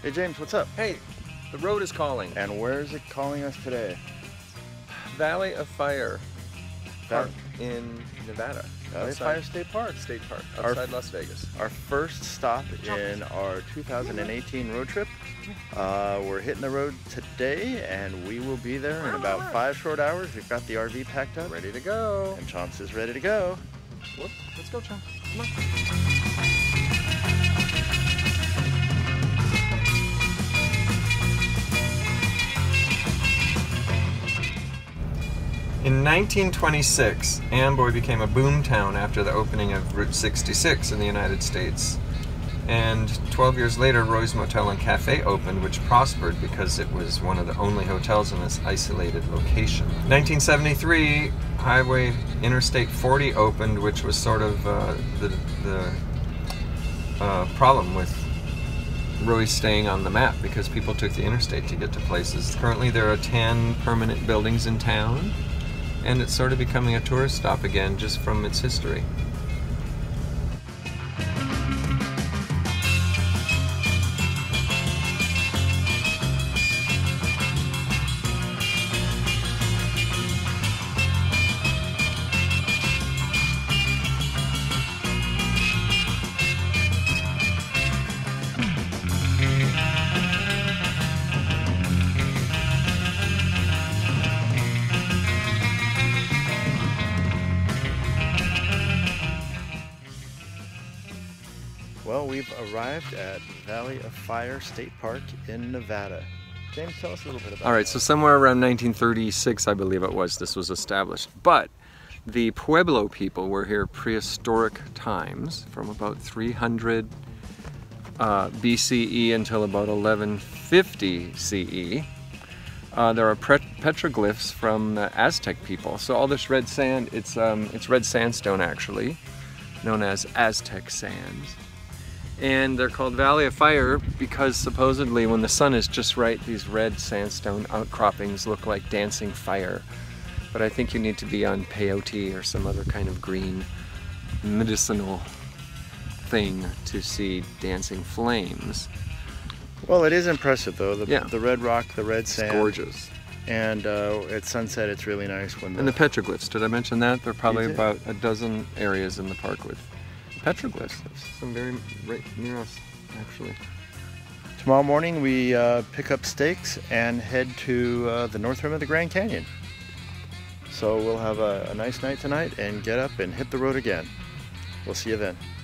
Hey James, what's up? Hey, the road is calling. And where is it calling us today? Valley of Fire Park in Nevada. Valley of Fire State Park. State Park, outside Las Vegas. Our first stop in our 2018 road trip. We're hitting the road today and we will be there in about 5 short hours. We've got the RV packed up. Ready to go. And Chomps is ready to go. Whoop, let's go, Chomp. Come on. In 1926, Amboy became a boom town after the opening of Route 66 in the United States. And 12 years later, Roy's Motel and Cafe opened, which prospered because it was one of the only hotels in this isolated location. 1973, Highway Interstate 40 opened, which was sort of the problem with Roy staying on the map because people took the interstate to get to places. Currently, there are 10 permanent buildings in town, and it's sort of becoming a tourist stop again just from its history. Well, we've arrived at Valley of Fire State Park in Nevada. James, tell us a little bit about it. All right, so somewhere around 1936, I believe it was, this was established. But the Pueblo people were here prehistoric times, from about 300 BCE until about 1150 CE. There are petroglyphs from the Aztec people. So all this red sand, it's red sandstone actually, known as Aztec sands. And they're called Valley of Fire because supposedly when the sun is just right, these red sandstone outcroppings look like dancing fire. But I think you need to be on peyote or some other kind of green medicinal thing to see dancing flames. Well, it is impressive though. Yeah. The red rock, the red sand. It's gorgeous. And at sunset, it's really nice when And the petroglyphs, did I mention that? There are probably You did. about a dozen areas in the park with petroglyphs. There's some very right near us, actually. Tomorrow morning, we pick up stakes and head to the north rim of the Grand Canyon. So we'll have a nice night tonight and get up and hit the road again. We'll see you then.